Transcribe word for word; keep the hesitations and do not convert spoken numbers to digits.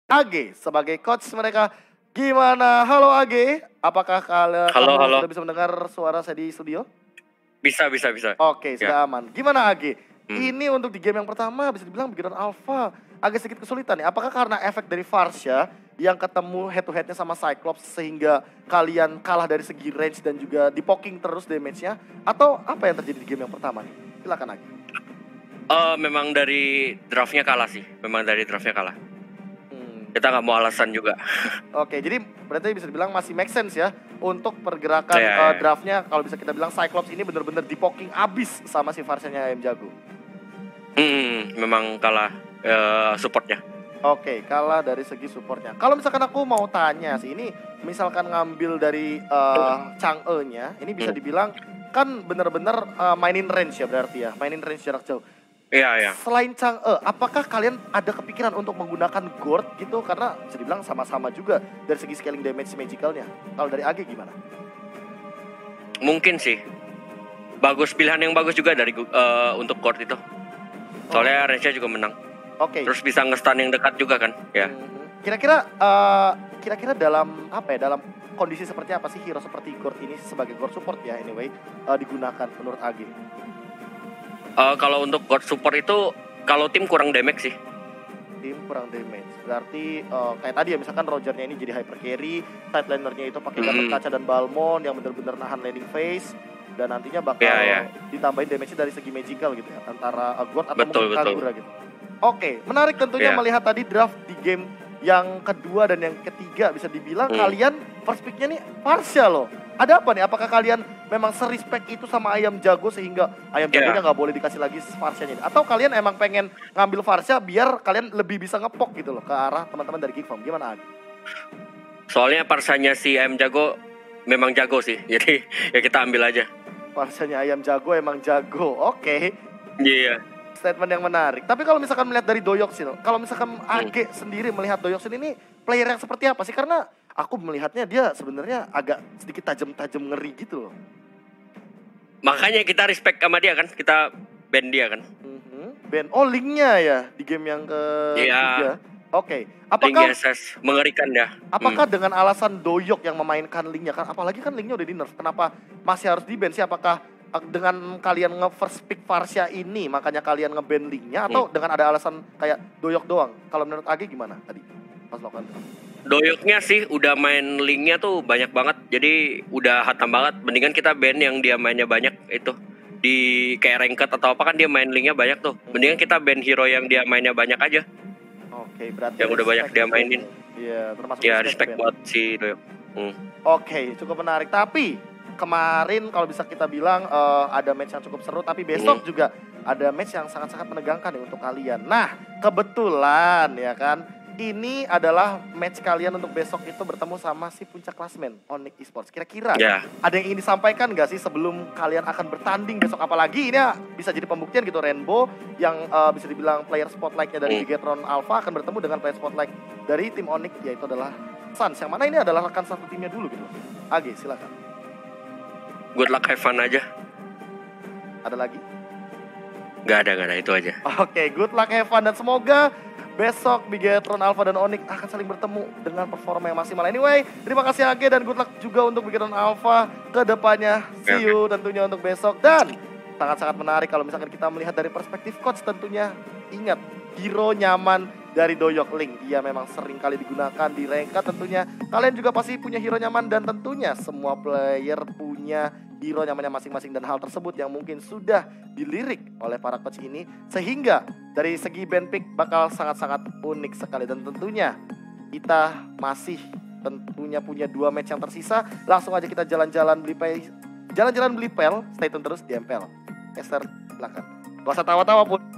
A G sebagai coach mereka. Gimana? Halo A G, apakah kalian Halo, kamu halo. sudah bisa mendengar suara saya di studio? Bisa, bisa, bisa. Oke, Ya. sudah aman. Gimana A G? Hmm. Ini untuk di game yang pertama bisa dibilang Beginner Alpha agak sedikit kesulitan ya. Apakah karena efek dari Varsha yang ketemu head to headnya sama Cyclops sehingga kalian kalah dari segi range dan juga di poking terus damage-nya? Atau apa yang terjadi di game yang pertama nih? Silakan A G. Uh, memang dari draftnya kalah sih. Memang dari draftnya kalah. Hmm. Kita nggak mau alasan juga. Oke, jadi berarti bisa dibilang masih make sense ya untuk pergerakan Ya, uh, ya. draftnya. Kalau bisa kita bilang Cyclops ini benar-benar di poking abis sama si Varsha-nya Ayam Jago. Hmm, memang kalah uh, supportnya. Oke, kalah dari segi supportnya. Kalau misalkan aku mau tanya sih, ini misalkan ngambil dari uh, Chang'e-nya, ini bisa dibilang kan benar-benar uh, mainin range ya berarti ya, mainin range jarak jauh. Iya, iya. Selain Chang'e, apakah kalian ada kepikiran untuk menggunakan Gord gitu? Karena bisa dibilang sama-sama juga dari segi scaling damage magicalnya. Kalau dari A G gimana? Mungkin sih. Bagus, pilihan yang bagus juga dari uh, untuk Gord itu. Soalnya range-nya juga menang. Oke. Terus bisa nge-stun yang dekat juga kan? Ya. Hmm. Kira-kira uh, kira-kira dalam apa ya? Dalam kondisi seperti apa sih hero seperti Gord ini sebagai Gord support ya anyway uh, digunakan menurut A G? Uh, kalau untuk Gord support itu kalau tim kurang damage sih. Tim kurang damage. Berarti uh, kayak tadi ya misalkan Rogernya ini jadi hyper carry, side lanernya itu pakai Gatot Hmm. Kaca dan Balmond yang benar-benar nahan landing phase dan nantinya bakal Ya, ya. ditambahin damage-nya dari segi magical gitu ya antara uh, Gord atau Betul, mungkin betul. Kagura gitu. Oke, menarik tentunya Ya. melihat tadi draft di game yang kedua dan yang ketiga bisa dibilang Hmm. kalian first pick-nya nih Varsha loh. Ada apa nih? Apakah kalian memang serespek itu sama Ayam Jago sehingga Ayam Ya. Jagonya nggak boleh dikasih lagi Varsha-nya ini? Atau kalian emang pengen ngambil Varsha biar kalian lebih bisa ngepok gitu loh ke arah teman-teman dari Geek Farm? Gimana Adi? Soalnya parsanya si Ayam Jago memang jago sih. Jadi ya kita ambil aja. Varsha-nya Ayam Jago emang jago. Oke. Iya. Statement yang menarik. Tapi kalau misalkan melihat dari Doyoksin, kalau misalkan A G sendiri melihat Doyoksin ini player yang seperti apa sih? Karena aku melihatnya dia sebenarnya agak sedikit tajam-tajam ngeri gitu loh. Makanya kita respect sama dia kan, kita ban dia kan. Mhm. Ben, oh linknya ya di game yang ketiga. Iya. Oke. Link Apakah S S mengerikan ya. apakah dengan alasan Doyok yang memainkan linknya kan? Apalagi kan linknya udah di nerf. Kenapa masih harus di ban sih? Apakah dengan kalian nge-first pick Varsha ini makanya kalian nge-ban linknya atau Hmm. dengan ada alasan kayak Doyok doang? Kalau menurut A G gimana tadi pas lakukan? Doyoknya sih udah main linknya tuh banyak banget. Jadi udah hatam banget. Mendingan kita ban yang dia mainnya banyak itu. Di kayak ranked atau apa kan dia main linknya banyak tuh. Mendingan kita ban hero yang dia mainnya banyak aja. Oke, berarti Yang udah banyak respect dia ban mainin. ya. Iya, termasuk Ya respect respect ban. buat si Doyok. Hmm. Oke, cukup menarik. Tapi kemarin kalau bisa kita bilang eh, ada match yang cukup seru. Tapi besok Hmm. juga ada match yang sangat-sangat menegangkan nih untuk kalian. Nah, kebetulan ya kan, ini adalah match kalian untuk besok itu bertemu sama si puncak klasmen Onyx Esports. Kira-kira Ya. ada yang ingin disampaikan gak sih sebelum kalian akan bertanding besok? Apalagi ini ya bisa jadi pembuktian gitu, Rainbow yang eh, bisa dibilang player spotlight-nya dari Hmm. Bigetron Alpha akan bertemu dengan player spotlight dari tim Onyx, yaitu adalah Suns, yang mana ini adalah rekan satu timnya dulu gitu. A G, silakan. Good luck, have fun aja. Ada lagi? Gak ada, gak ada, itu aja. Oke, good luck, have fun, dan semoga besok Bigetron Alpha dan Onyx akan saling bertemu dengan performa yang maksimal. Anyway, terima kasih A G dan good luck juga untuk Bigetron Alpha ke depannya. See you tentunya untuk besok. Dan sangat-sangat menarik kalau misalkan kita melihat dari perspektif coach tentunya. Ingat, hero nyaman dari Doyok Link. Dia memang sering kali digunakan di ranked tentunya. Kalian juga pasti punya hero nyaman dan tentunya semua player punya hero nyamannya masing-masing, dan hal tersebut yang mungkin sudah dilirik oleh para coach ini sehingga dari segi ban pick bakal sangat-sangat unik sekali. Dan tentunya kita masih tentunya punya dua match yang tersisa. Langsung aja kita jalan-jalan beli pel, jalan-jalan beli pel. Stay tune terus di M P L. Esther, silakan. Gak usah tawa-tawa pun.